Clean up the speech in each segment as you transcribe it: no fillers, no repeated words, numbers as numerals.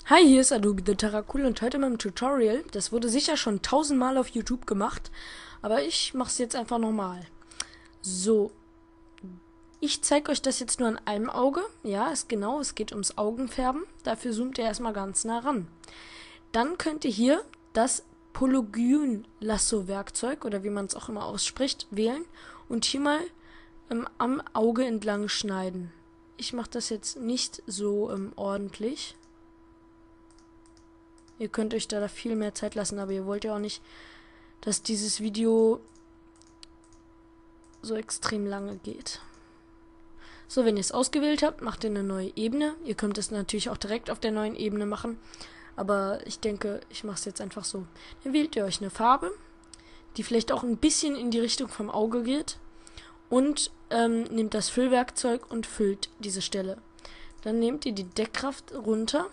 Hi, hier ist Adobe the Terracool und heute mal im Tutorial. Das wurde sicher schon 1000-mal auf YouTube gemacht, aber ich mache es jetzt einfach nochmal. So, ich zeige euch das jetzt nur an einem Auge. Ja, ist genau, es geht ums Augenfärben. Dafür zoomt ihr erstmal ganz nah ran. Dann könnt ihr hier das Polygyn-Lasso-Werkzeug, oder wie man es auch immer ausspricht, wählen und hier mal am Auge entlang schneiden. Ich mache das jetzt nicht so ordentlich. Ihr könnt euch da viel mehr Zeit lassen, aber ihr wollt ja auch nicht, dass dieses Video so extrem lange geht. So, wenn ihr es ausgewählt habt, macht ihr eine neue Ebene. Ihr könnt es natürlich auch direkt auf der neuen Ebene machen, aber ich denke, ich mache es jetzt einfach so. Dann wählt ihr euch eine Farbe, die vielleicht auch ein bisschen in die Richtung vom Auge geht und nehmt das Füllwerkzeug und füllt diese Stelle. Dann nehmt ihr die Deckkraft runter.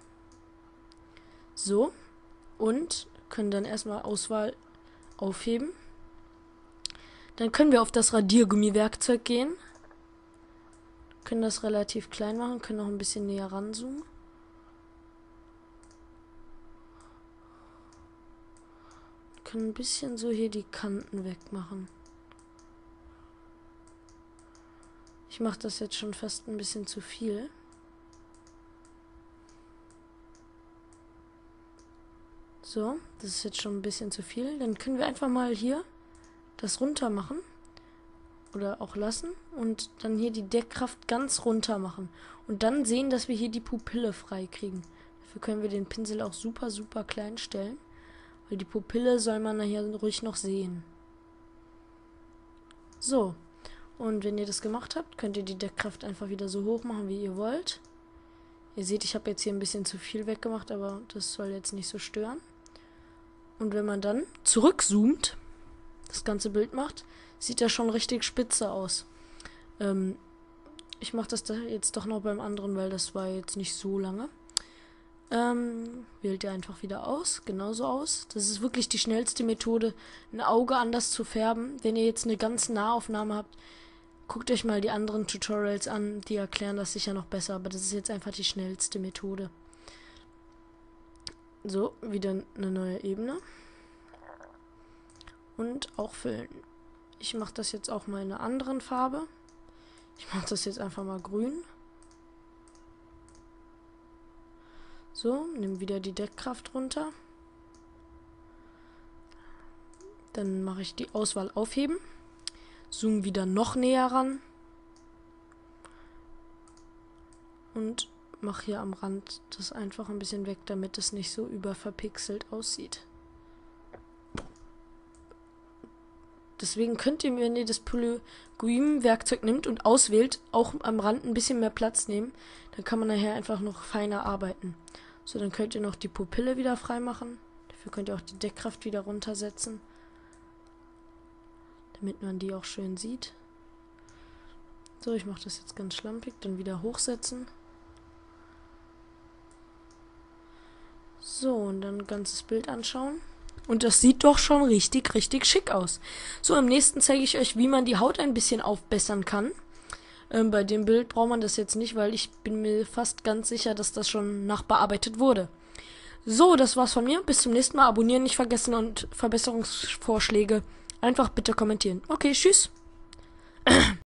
So, und können dann erstmal Auswahl aufheben. Dann können wir auf das Radiergummi-Werkzeug gehen. Können das relativ klein machen, können noch ein bisschen näher ranzoomen. Können ein bisschen so hier die Kanten wegmachen. Ich mache das jetzt schon fast ein bisschen zu viel. So, das ist jetzt schon ein bisschen zu viel. Dann können wir einfach mal hier das runter machen. Oder auch lassen. Und dann hier die Deckkraft ganz runter machen. Und dann sehen, dass wir hier die Pupille frei kriegen. Dafür können wir den Pinsel auch super, super klein stellen. Weil die Pupille soll man nachher ruhig noch sehen. So. Und wenn ihr das gemacht habt, könnt ihr die Deckkraft einfach wieder so hoch machen, wie ihr wollt. Ihr seht, ich habe jetzt hier ein bisschen zu viel weggemacht, aber das soll jetzt nicht so stören. Und wenn man dann zurückzoomt, das ganze Bild macht, sieht das schon richtig spitze aus. Ich mache das da jetzt doch noch beim anderen, weil das war jetzt nicht so lange. Wählt ihr einfach wieder aus, genauso aus. Das ist wirklich die schnellste Methode, ein Auge anders zu färben. Wenn ihr jetzt eine ganz Nahaufnahme habt, guckt euch mal die anderen Tutorials an, die erklären das sicher noch besser, aber das ist jetzt einfach die schnellste Methode. So, wieder eine neue Ebene. Und auch füllen. Ich mache das jetzt auch mal in einer anderen Farbe. Ich mache das jetzt einfach mal grün. So, nimm wieder die Deckkraft runter. Dann mache ich die Auswahl aufheben. Zoom wieder noch näher ran. Und mache hier am Rand das einfach ein bisschen weg, damit es nicht so überverpixelt aussieht. Deswegen könnt ihr, wenn ihr das Polygyn-Werkzeug nimmt und auswählt, auch am Rand ein bisschen mehr Platz nehmen. Dann kann man nachher einfach noch feiner arbeiten. So, dann könnt ihr noch die Pupille wieder freimachen. Dafür könnt ihr auch die Deckkraft wieder runtersetzen. Damit man die auch schön sieht. So, ich mache das jetzt ganz schlampig. Dann wieder hochsetzen. So, und dann ein ganzes Bild anschauen. Und das sieht doch schon richtig, richtig schick aus. So, im nächsten zeige ich euch, wie man die Haut ein bisschen aufbessern kann. Bei dem Bild braucht man das jetzt nicht, weil ich bin mir fast ganz sicher, dass das schon nachbearbeitet wurde. So, das war's von mir. Bis zum nächsten Mal. Abonnieren nicht vergessen und Verbesserungsvorschläge einfach bitte kommentieren. Okay, tschüss.